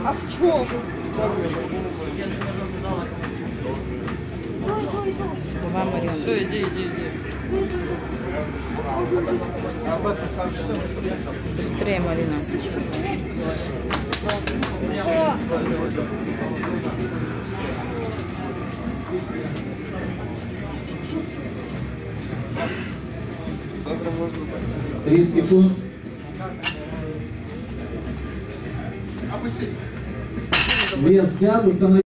А в чем? Вам, Марина. Все, иди. Быстрее, Марина. Завтра можно поставить. 30 секунд. Вес снят, установить.